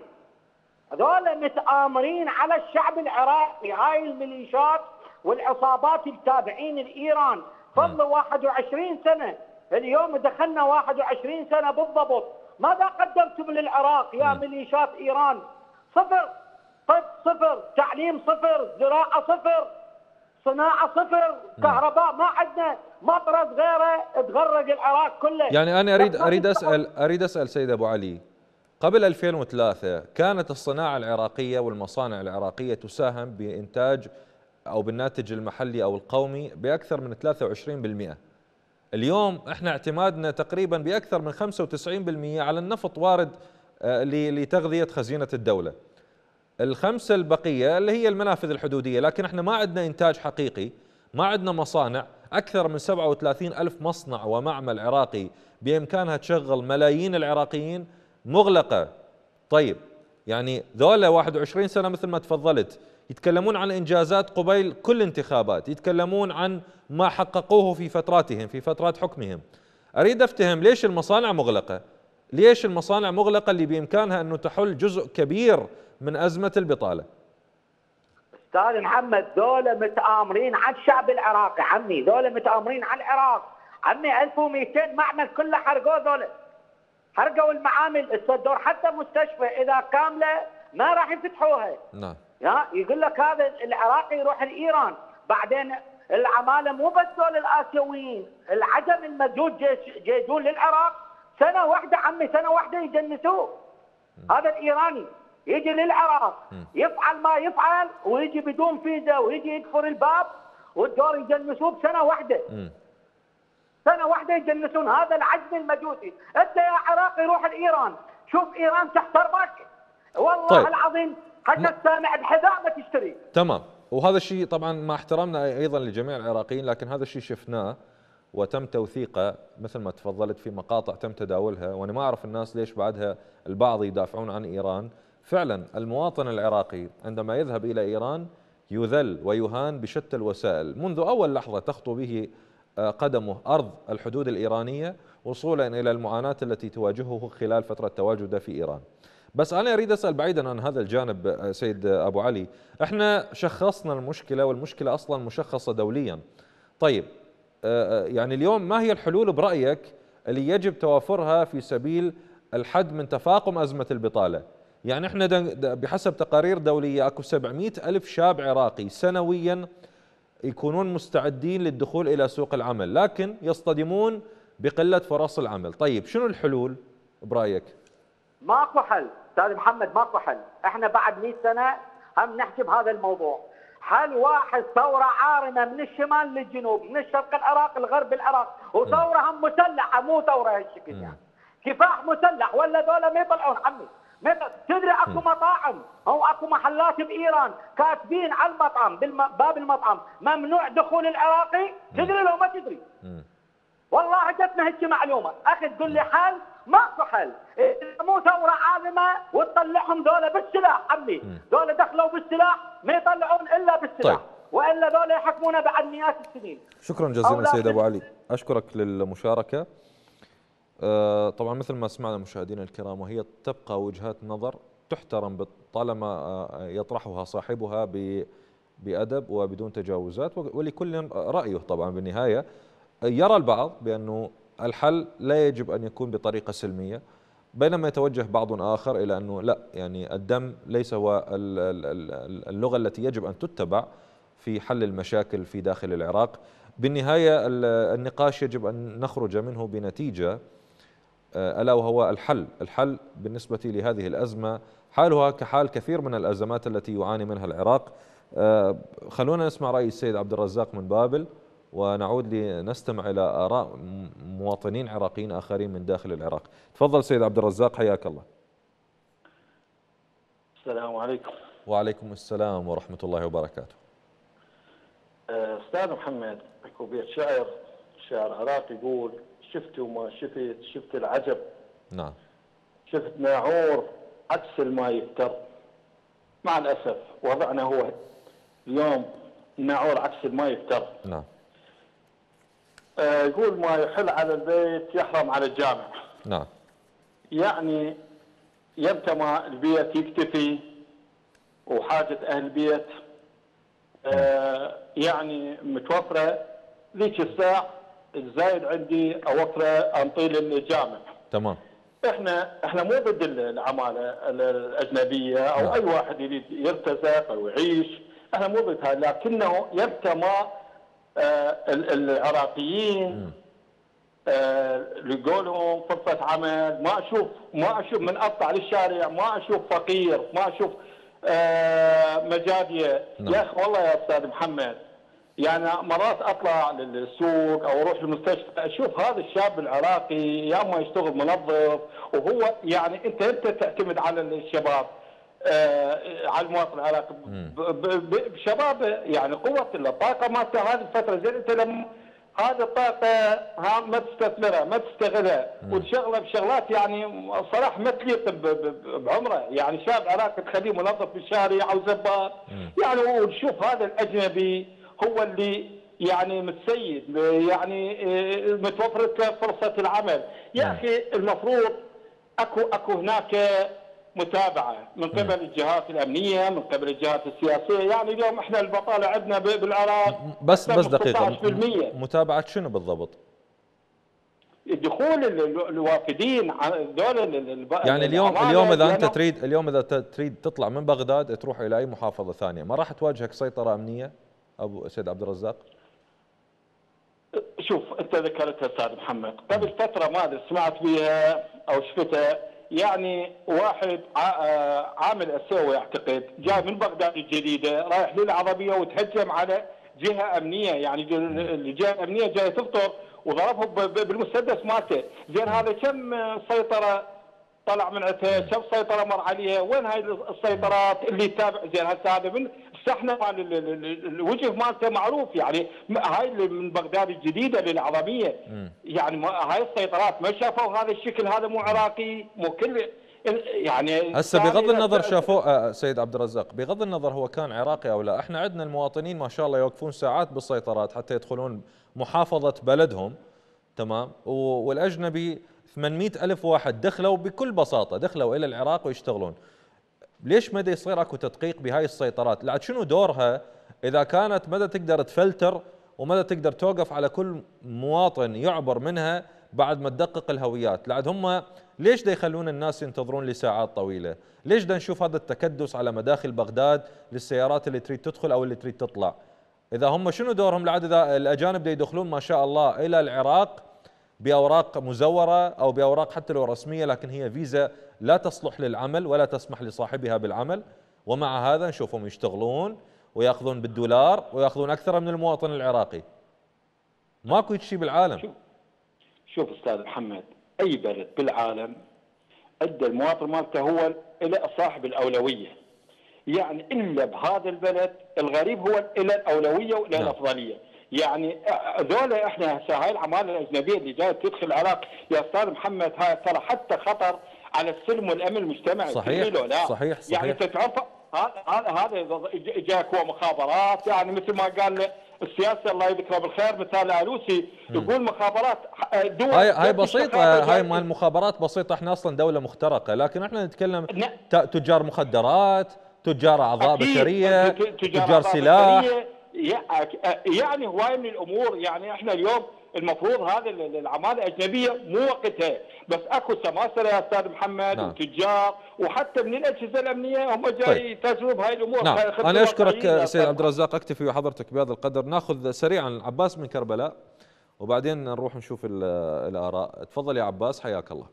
هذول متآمرين على الشعب العراقي، هاي الميليشيات والعصابات التابعين لإيران. فضلوا 21 سنة، اليوم دخلنا 21 سنة بالضبط. ماذا قدمتم للعراق يا ميليشيات إيران؟ صفر. طب صفر، تعليم صفر، زراعة صفر، صناعة صفر، كهرباء ما عندنا، مطرة غيره تغرق العراق كله. يعني أنا أريد أسأل سيد أبو علي، قبل 2003 كانت الصناعة العراقية والمصانع العراقية تساهم بإنتاج أو بالناتج المحلي أو القومي بأكثر من 23%. اليوم احنا اعتمادنا تقريبا بأكثر من 95% على النفط وارد لتغذية خزينة الدولة. ال5 البقية اللي هي المنافذ الحدودية، لكن احنا ما عندنا إنتاج حقيقي، ما عندنا مصانع. أكثر من 37 ألف مصنع ومعمل عراقي بإمكانها تشغل ملايين العراقيين مغلقة. طيب يعني ذولا 21 سنة مثل ما تفضلت يتكلمون عن إنجازات قبيل كل انتخابات، يتكلمون عن ما حققوه في فتراتهم، في فترات حكمهم. أريد أفتهم ليش المصانع مغلقة؟ ليش المصانع مغلقة اللي بإمكانها أنه تحل جزء كبير من أزمة البطالة؟ أستاذ محمد، ذولا متآمرين على الشعب العراقي عمي، ذولا متآمرين على العراق عمي. 1200 معمل كله حرقوه ذولا، حرقوا المعامل الصدور، حتى مستشفى إذا كاملة ما راح يفتحوها. نعم. يقول لك هذا العراقي يروح لإيران. بعدين العمالة مو بس ذول الآسيويين، العجم المزوج جيجون للعراق سنة واحدة عمي، سنة واحدة يجنسوه. هذا الإيراني يجي للعراق يفعل ما يفعل ويجي بدون فيزا ويجي يكفر الباب والدور يجنسوه بسنة واحدة. سنة واحدة يجنسون هذا العجم المجوسي. انت يا عراقي روح لإيران، شوف إيران تحترمك والله. طيب. العظيم حتى السامع بحذاء ما تشتري. تمام. وهذا الشيء طبعا مع احترامنا ايضا لجميع العراقيين، لكن هذا الشيء شفناه وتم توثيقه مثل ما تفضلت في مقاطع تم تداولها، وانا ما اعرف الناس ليش بعدها البعض يدافعون عن ايران. فعلا المواطن العراقي عندما يذهب الى ايران يذل ويهان بشتى الوسائل منذ اول لحظه تخطو به قدمه ارض الحدود الايرانيه، وصولا الى المعاناه التي تواجهه خلال فتره تواجده في ايران. بس أنا أريد أسأل بعيدا عن هذا الجانب سيد أبو علي، احنا شخصنا المشكلة والمشكلة أصلا مشخصة دوليا. طيب يعني اليوم ما هي الحلول برأيك اللي يجب توافرها في سبيل الحد من تفاقم أزمة البطالة؟ يعني احنا بحسب تقارير دولية اكو 700 ألف شاب عراقي سنويا يكونون مستعدين للدخول إلى سوق العمل، لكن يصطدمون بقلة فرص العمل. طيب شنو الحلول برأيك؟ ماكو حل استاذ محمد، ماكو حل. احنا بعد 100 سنه هم نحكي بهذا الموضوع. حل واحد ثورة عارمة من الشمال للجنوب، من الشرق العراق لغرب العراق، وثورة هم مسلحة مو ثورة هالشكل يعني. كفاح مسلح ولا ذولا ما يطلعون عمي. تدري اكو مطاعم او اكو محلات بايران كاتبين على المطعم باب المطعم ممنوع دخول العراقي، تدري لو ما تدري؟ والله جتنا هيك معلومه، اخي تقول لي حل؟ ماكو حل، مو ثوره عالمه وتطلعهم ذولا بالسلاح عمي، ذولا دخلوا بالسلاح ما يطلعون الا بالسلاح. طيب. والا ذولا يحكمونا بعد مئات السنين. شكرا جزيلا سيد ابو علي، اشكرك للمشاركه. طبعا مثل ما سمعنا مشاهدينا الكرام، وهي تبقى وجهات نظر تحترم طالما يطرحها صاحبها بأدب وبدون تجاوزات، ولكل رأيه طبعا. بالنهاية يرى البعض بأنه الحل لا يجب أن يكون بطريقة سلمية، بينما يتوجه بعض آخر إلى أنه لا، يعني الدم ليس هو اللغة التي يجب أن تتبع في حل المشاكل في داخل العراق. بالنهاية النقاش يجب أن نخرج منه بنتيجة، ألا وهو الحل بالنسبة لهذه الأزمة حالها كحال كثير من الأزمات التي يعاني منها العراق. خلونا نسمع رأي السيد عبد الرزاق من بابل، ونعود لنستمع إلى آراء مواطنين عراقيين آخرين من داخل العراق. تفضل سيد عبد الرزاق، حياك الله. السلام عليكم. وعليكم السلام ورحمة الله وبركاته. أستاذ محمد، اكو بيت شاعر عراقي يقول: شفت وما شفت، شفت العجب. نعم. شفت ناعور عكس الماء يفتر. مع الأسف وضعنا هو اليوم الناعور عكس الماء يفتر. نعم. يقول: ما يحل على البيت يحرم على الجامع. نعم. يعني يمتى ما البيت يكتفي وحاجة أهل البيت يعني متوفرة ذيك الساعة، الزايد عندي اوفره انطيل الجامع. تمام. احنا مو ضد العماله الاجنبيه او اي واحد يريد يرتزق او يعيش، احنا مو ضدها، لكنه يمتى ما العراقيين لقوا لهم فرصه عمل. ما اشوف من اطلع للشارع ما اشوف فقير، ما اشوف مجاديه. يا اخي والله يا استاذ محمد، يعني مرات اطلع للسوق او اروح المستشفى اشوف هذا الشاب العراقي يا اما يشتغل منظف، وهو يعني انت تعتمد على الشباب على المواطن العراقي بشباب، يعني قوه الطاقه مالته هذه الفتره زين. انت لما هذه الطاقه ما تستثمرها ما تستغلها وتشغلها بشغلات يعني صراحه ما تليق بعمره. يعني شاب عراقي تخليه منظف بالشارع او زبال يعني، ونشوف هذا الاجنبي هو اللي يعني متسيد، يعني متوفرت له فرصه العمل. يا اخي المفروض اكو هناك متابعه من قبل الجهات الامنيه، من قبل الجهات السياسيه. يعني اليوم احنا البطاله عندنا بالعراق بس دقيقه، متابعه شنو بالضبط؟ دخول الوافدين دول يعني اليوم اذا انت تريد تطلع من بغداد تروح الى اي محافظه ثانيه، ما راح تواجهك سيطره امنيه ابو سيد عبد الرزاق؟ شوف انت ذكرتها استاذ محمد، قبل فتره ما ادري سمعت بها او شفتها، يعني واحد عامل اسيوي اعتقد جاي من بغداد الجديده رايح للعربيه وتهجم على جهه امنيه، يعني الجهه الامنيه جايه تفطر وضربهم بالمسدس مالته. زين هذا كم سيطره طلع من عندها، كم سيطره مر عليها؟ وين هاي السيطرات اللي تتابع؟ زين هسه هذا من احنا الوجه مالته معروف، يعني هاي اللي من بغداد الجديده للعربيه، يعني هاي السيطرات ما شافوا هذا الشكل، هذا مو عراقي، مو كل يعني. هسه بغض النظر شافوه سيد عبد الرزاق، بغض النظر هو كان عراقي او لا، احنا عندنا المواطنين ما شاء الله يوقفون ساعات بالسيطرات حتى يدخلون محافظه بلدهم، تمام، والاجنبي 800,000 واحد دخلوا بكل بساطه، دخلوا الى العراق ويشتغلون. ليش مدى يصير اكو تدقيق بهاي السيطرات؟ لعد شنو دورها اذا كانت مدى تقدر تفلتر ومدى تقدر توقف على كل مواطن يعبر منها بعد ما تدقق الهويات؟ لعد هم ليش دا يخلون الناس ينتظرون لساعات طويله؟ ليش دا نشوف هذا التكدس على مداخل بغداد للسيارات اللي تريد تدخل او اللي تريد تطلع؟ اذا هم شنو دورهم؟ لعد اذا الاجانب دا يدخلون ما شاء الله الى العراق باوراق مزوره او باوراق حتى لو رسميه، لكن هي فيزا لا تصلح للعمل ولا تسمح لصاحبها بالعمل، ومع هذا نشوفهم يشتغلون وياخذون بالدولار وياخذون اكثر من المواطن العراقي. ماكو شيء بالعالم. شوف استاذ محمد، اي بلد بالعالم ادى المواطن مالته هو الى صاحب الاولويه، يعني الا بهذا البلد الغريب هو الى الاولويه والى الافضليه. يعني ذولا احنا هسه هاي العماله الاجنبيه اللي جايه تدخل العراق يا استاذ محمد، هاي ترى حتى خطر على السلم والامن المجتمعي. صحيح صحيح. يعني انت تعرف هذا جاك هو مخابرات، يعني مثل ما قال السياسه الله يذكره بالخير مثال الوسي يقول مخابرات دول. هاي بسيطه، هاي مال المخابرات بسيطه، احنا اصلا دوله مخترقه، لكن احنا نتكلم تجار مخدرات، تجار اعضاء بشريه، تجار سلاح، يعني هواي من الامور. يعني احنا اليوم المفروض هذه العماله الاجنبيه مو وقتها، بس اكو سماسره يا استاذ محمد. نعم. وتجار وحتى من الاجهزه الامنيه هم جاي يتاجروا بهاي الامور. نعم. انا اشكرك سيد عبد الرزاق، اكتفي وحضرتك بهذا القدر. ناخذ سريعا عباس من كربلاء وبعدين نروح نشوف الاراء. تفضل يا عباس، حياك الله.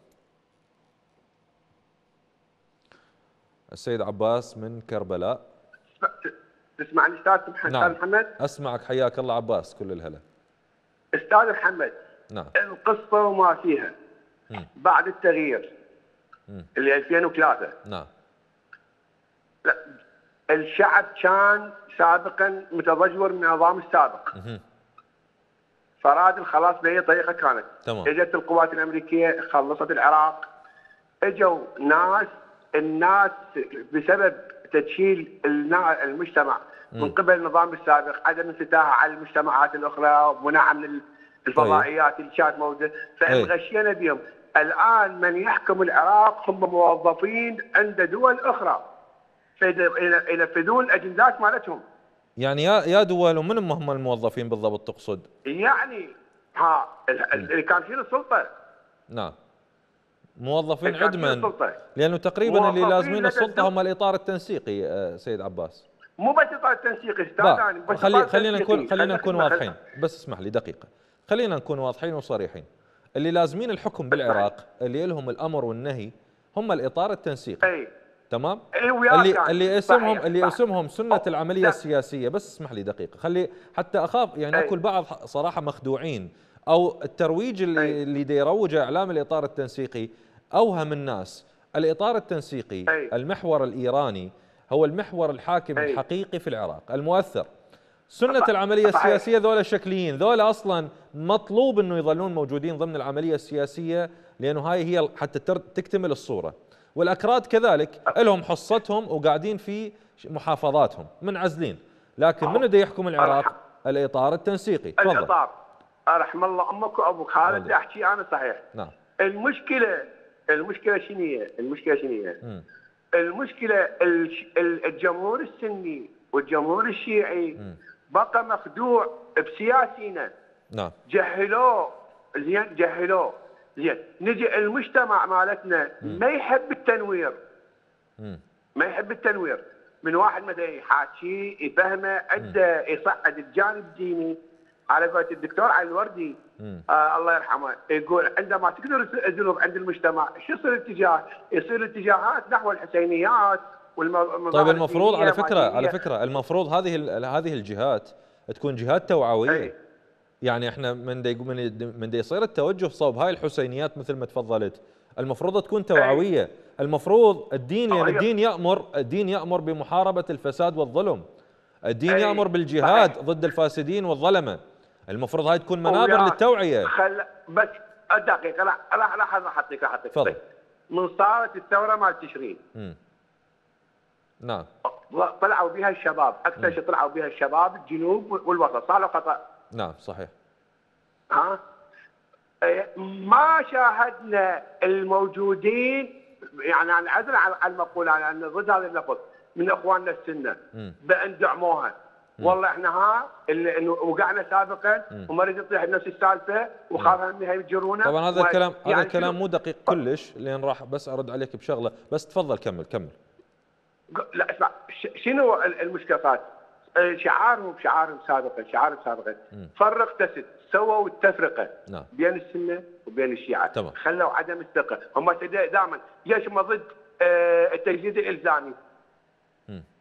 السيد عباس من كربلاء. تسمعني استاذ محمد؟ نعم. محمد اسمعك، حياك الله عباس، كل الهلا. استاذ محمد، نعم. القصه وما فيها بعد التغيير اللي 2003. نعم. لا، الشعب كان سابقا متضجر من النظام السابق. فراد الخلاص باي طريقه كانت. تمام. اجت القوات الامريكيه خلصت العراق، اجوا الناس بسبب تدشيل المجتمع من قبل النظام السابق، عدم انفتاحه على المجتمعات الاخرى ومنعها من الفضائيات اللي كانت موجوده، فانغشينا بهم. الان من يحكم العراق هم موظفين عند دول اخرى ينفذون الاجندات مالتهم. يعني يا دول، ومن هم الموظفين بالضبط تقصد؟ يعني اللي كان فيه السلطه. نعم. موظفين عدما، لانه تقريبا اللي لازمين السلطه هم الاطار التنسيقي. سيد عباس، مو بس الاطار التنسيقي استاذ، خلينا نكون واضحين، بس اسمح لي دقيقه، خلينا نكون واضحين وصريحين. اللي لازمين الحكم بالعراق، اللي لهم الامر والنهي، هم الاطار التنسيقي. تمام؟ اللي اسمهم سنه العمليه السياسيه. بس اسمح لي دقيقه، خلي حتى اخاف، يعني اكو البعض صراحه مخدوعين، او الترويج اللي دا يروج اعلام الاطار التنسيقي اوهم الناس. الاطار التنسيقي المحور الايراني هو المحور الحاكم الحقيقي في العراق المؤثر. سنه العمليه السياسيه ذولا شكليين، ذولا اصلا مطلوب انه يظلون موجودين ضمن العمليه السياسيه، لانه هاي هي حتى تكتمل الصوره. والاكراد كذلك لهم حصتهم وقاعدين في محافظاتهم منعزلين، لكن من بده يحكم العراق؟ الاطار التنسيقي. تفضل. الاطار، رحم الله امك وابوك، هذا اللي احكيه انا صحيح. نعم. المشكله شنو هي؟ المشكله الجمهور السني والجمهور الشيعي بقى مخدوع بسياسينا. نعم. جهلوه زين. نجي المجتمع مالتنا ما يحب التنوير. من واحد مثلا يحاكي يفهمه، عنده يصعد الجانب الديني على قولة الدكتور علي الوردي الله يرحمه، يقول عندما تكثر الذنوب عند المجتمع شو يصير الاتجاه؟ يصير الاتجاهات نحو الحسينيات والمظاهر. طيب المفروض على فكره المفروض هذه الجهات تكون جهات توعويه. يعني احنا من دا يصير التوجه صوب هاي الحسينيات مثل ما تفضلت، المفروض تكون توعويه. المفروض الدين، لان الدين يأمر بمحاربه الفساد والظلم. الدين يأمر بالجهاد ضد الفاسدين والظلمه. المفروض هاي تكون منابر للتوعيه. بس دقيقه، راح اعطيك تفضل. من صارت الثوره مال تشرين، نعم، طلعوا بها الشباب، اكثر شيء طلعوا بها الشباب الجنوب والوسط، صار له خطا. نعم صحيح. ما شاهدنا الموجودين، يعني انا عذر على المقوله، لان ضد هذا اللفظ من اخواننا السنه بان دعموها. والله احنا اللي وقعنا سابقا وما نريد نطيح بنفس السالفه وخافوا انهم يجرونا. طبعا هذا الكلام يعني هذا الكلام مو دقيق كلش، لان راح بس ارد عليك بشغله، بس تفضل كمل. لا اسمع، شنو المشكله صارت؟ شعارهم سابقا فرق تسد، سووا التفرقه بين السنه وبين الشيعه. خلوا عدم الثقه. هم دائما ليش هم ضد التجديد الالزامي؟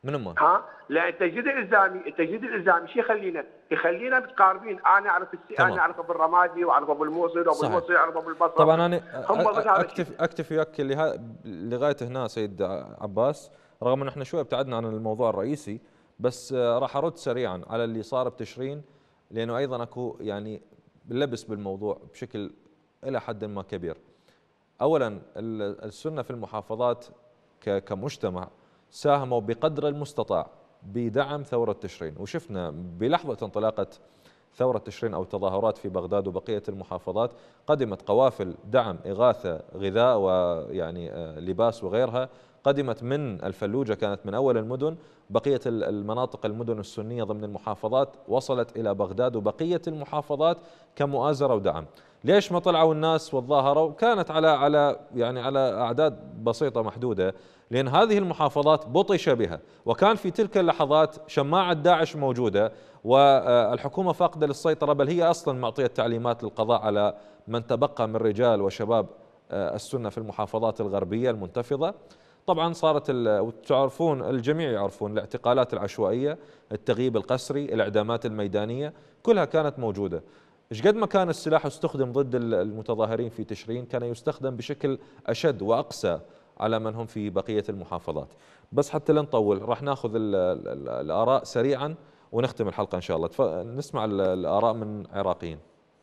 من هم؟ لان التجديد الالزامي شو يخلينا متقاربين. انا اعرف ابو الرمادي واعرف ابو الموصل وابو الموصل يعرف ابو البصره. طبعا انا اكتفي وياك لغايه هنا سيد عباس، رغم ان احنا شوي ابتعدنا عن الموضوع الرئيسي، بس راح ارد سريعا على اللي صار بتشرين، لانه ايضا اكو يعني لبس بالموضوع بشكل الى حد ما كبير. اولا السنه في المحافظات كمجتمع ساهموا بقدر المستطاع بدعم ثورة تشرين، وشفنا بلحظة انطلاقة ثورة تشرين أو تظاهرات في بغداد وبقية المحافظات قدمت قوافل دعم إغاثة غذاء ويعني لباس وغيرها، قدمت من الفلوجة كانت من أول المدن، بقية المناطق المدن السنية ضمن المحافظات وصلت إلى بغداد وبقية المحافظات كمؤازرة ودعم. ليش ما طلعوا الناس وتظاهروا؟ كانت على أعداد بسيطة محدودة، لأن هذه المحافظات بطش بها، وكان في تلك اللحظات شماعة داعش موجودة والحكومة فاقدة للسيطرة، بل هي أصلا معطية تعليمات للقضاء على من تبقى من رجال وشباب السنة في المحافظات الغربية المنتفضة. طبعا صارت وتعرفون الجميع يعرفون الاعتقالات العشوائية، التغييب القسري، الإعدامات الميدانية، كلها كانت موجودة. ايش قد ما كان السلاح يستخدم ضد المتظاهرين في تشرين كان يستخدم بشكل أشد وأقسى على من هم في بقية المحافظات. بس حتى لا نطول راح ناخذ الآراء سريعا ونختم الحلقة إن شاء الله. نسمع الآراء من عراقيين.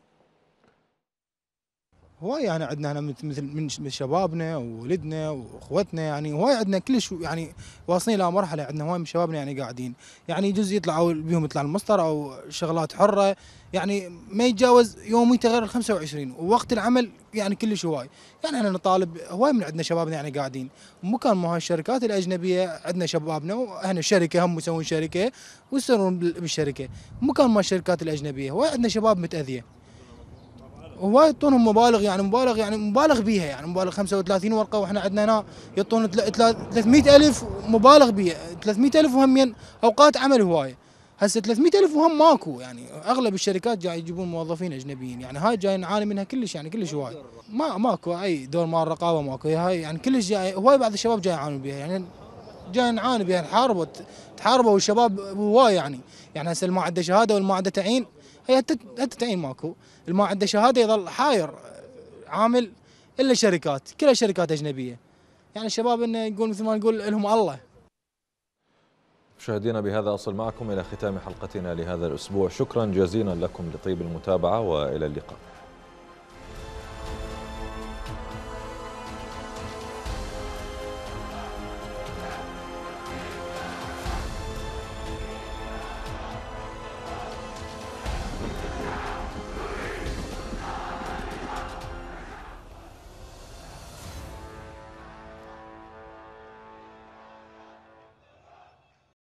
هواي يعني عندنا احنا من شبابنا وولدنا واخوتنا، يعني هواي عندنا كلش يعني واصلين الى مرحله عندنا هواي من شبابنا يعني قاعدين يعني يجوز يطلعوا بيهم يطلع المسطر او شغلات حره، يعني ما يتجاوز يوميته غير ال 25، ووقت العمل يعني كلش هواي. يعني احنا نطالب هواي من عندنا شبابنا يعني قاعدين، مكان ما هاي الشركات الاجنبيه عندنا شبابنا واحنا شركه هم مسوين شركه ويصيرون بالشركه، مكان ما الشركات الاجنبيه هواي عندنا شباب متاذيه. هواي يعطونهم مبالغ يعني مبالغ بيها، يعني مبالغ 35 ورقه، واحنا عندنا هنا يعطون 300,000 مبالغ بيها، 300,000 وهم اوقات عمل هوايه. هسه 300,000 وهم ماكو، يعني اغلب الشركات جاي يجيبون موظفين اجنبيين، يعني هاي جاي نعاني منها كلش، يعني كلش هواي. ماكو اي دور مال الرقابه ماكو، هاي يعني كلش جاي هواي. بعض الشباب جاي يعانون بها، يعني جاي نعاني بها، تحاربوا والشباب هواي يعني هسه اللي ما عنده شهاده واللي ما عنده تعيين، هي تعيين ماكو، اللي ما عنده شهاده يظل حاير عامل، الا شركات كلها شركات اجنبيه. يعني الشباب انه يقول مثل ما نقول لهم الله. مشاهدينا بهذا أصل معكم إلى ختام حلقتنا لهذا الأسبوع، شكرا جزيلا لكم لطيب المتابعة وإلى اللقاء.